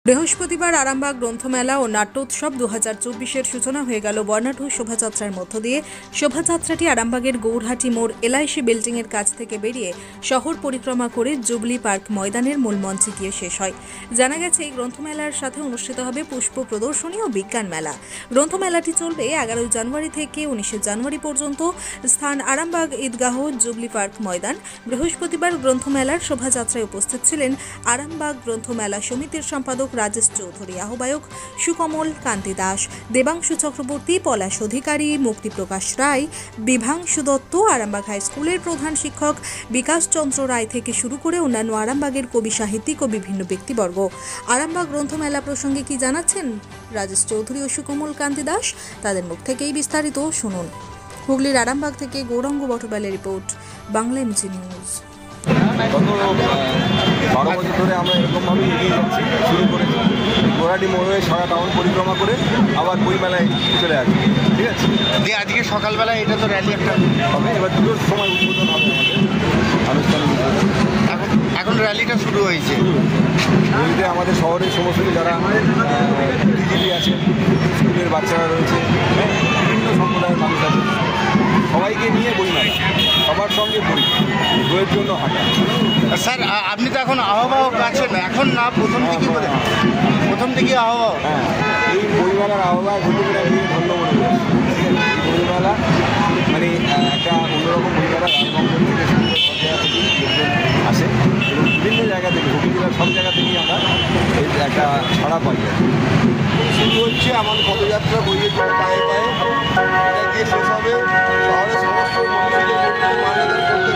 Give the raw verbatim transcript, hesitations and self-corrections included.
বৃহস্পতিবার আরামবাগ গ্রন্থমেলা ও নাট্যোৎসব দু হাজার চব্বিশের সূচনা হয়ে গেল বর্ণাঢ্য শোভাযাত্রার মধ্য দিয়ে। শোভাযাত্রাটি আরামবাগের গৌরহাটি মোড় এলআইসি বিল্ডিংয়ের কাছ থেকে বেরিয়ে শহর পরিক্রমা করে জুবলি পার্ক ময়দানের মূল মঞ্চে গিয়ে শেষ হয়। জানা গেছে, এই গ্রন্থমেলার সাথে অনুষ্ঠিত হবে পুষ্প প্রদর্শনী ও বিজ্ঞান মেলা। গ্রন্থমেলাটি চলবে এগারোই জানুয়ারি থেকে উনিশে জানুয়ারি পর্যন্ত। স্থান আরামবাগ ঈদগাহ জুবলি পার্ক ময়দান। বৃহস্পতিবার গ্রন্থমেলার শোভাযাত্রায় উপস্থিত ছিলেন আরামবাগ গ্রন্থমেলা সমিতির সম্পাদক রাজেশ চৌধুরী, আহ্বায়ক সুকমল কান্তি দাস, দেবাংশু চক্রবর্তী, পলাশ অধিকারী, মুক্তিপ্রকাশ রায়, বিভাংশু দত্ত, আরামবাগ হাই স্কুলের প্রধান শিক্ষক বিকাশ চন্দ্র রায় থেকে শুরু করে অন্যান্য আরামবাগের কবি, সাহিত্যিক ও বিভিন্ন ব্যক্তিবর্গ। আরামবাগ গ্রন্থমেলা প্রসঙ্গে কি জানাচ্ছেন রাজেশ চৌধুরী ও সুকমল কান্তি দাস, তাদের মুখ থেকেই বিস্তারিত শুনুন। হুগলির আরামবাগ থেকে গৌরাঙ্গ বটবালের রিপোর্ট, বাংলা এমজি নিউজ। গত বারো বছর ধরে আমরা এরকমভাবে এগিয়ে যাচ্ছি, শুরু করেছি গৌরহাটি মোড়ে সারা টাউন পরিক্রমা করে আবার বইমেলায় চলে আসছি। ঠিক আছে, দিয়ে আজকে সকালবেলায় এটা তো র্যালি একটা হবে, এবার দুটোর সময় উদ্বোধন হবে আমাদের আনুষ্ঠানিক উদ্বোধন। এখন এখন র্যালিটা শুরু হয়েছে। র্যালিতে আমাদের শহরের সমস্ত যারা টিজিবি আছে, স্কুলের বাচ্চারা রয়েছে, বিভিন্ন সম্প্রদায়ের মানুষ আছে, সবাইকে নিয়ে বইমেলা, সবার সঙ্গে বই বইয়ের জন্য হাঁটা। স্যার, আপনি তো এখন আহ্বায়ক আছেন, এখন না প্রথম থেকে প্রথম থেকে আহ্বায়ক? হ্যাঁ, এই বইমেলার আহ্বায়ক হতে পেরে আমি ধন্য মনে করি। এই বইমেলা মানে একটা অন্যরকম বইমেলা, রাজভবন থেকে শুরু করে সব জায়গা থেকেই লোকজন আসে এবং বিভিন্ন জায়গা থেকে, হুগলি জেলার সব জায়গা থেকেই আমরা একটা ছড়া পাই। শুরু হচ্ছে আমার পদযাত্রা বইয়ের পায়ে পায়ে, এটা দিয়ে শেষ হবে শহরের সমস্ত মানুষের মান্যতা করতে